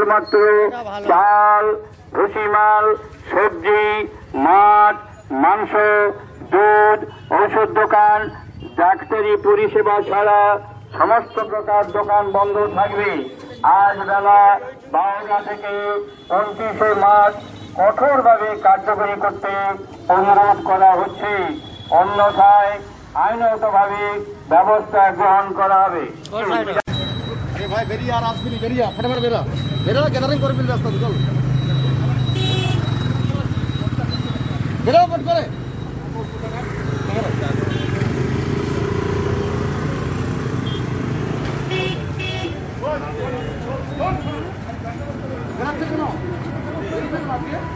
কেবলমাত্র চাল, ভুসিমাল, সবজি, মাছ, মাংস, দুধ, ঔষধ দোকান, ডাক্তারি পরিষেবা ছাড়া সমস্ত প্রকার দোকান বন্ধ থাকবে। আজ বেলা 12টা থেকে 29শে মার্চ কঠোরভাবে কার্যকরী করতে অনুরোধ করা হচ্ছে, অন্যথায় আইনগতভাবে ব্যবস্থা গ্রহণ করা হবে। ভাই বেরিয়ে আর আসবি বেরিয়ে ফটাফট বেরা গ্যাদারিং করে ফেলবে রাস্তা চল বেরাও ফট করে বেরাচ্ছে কেন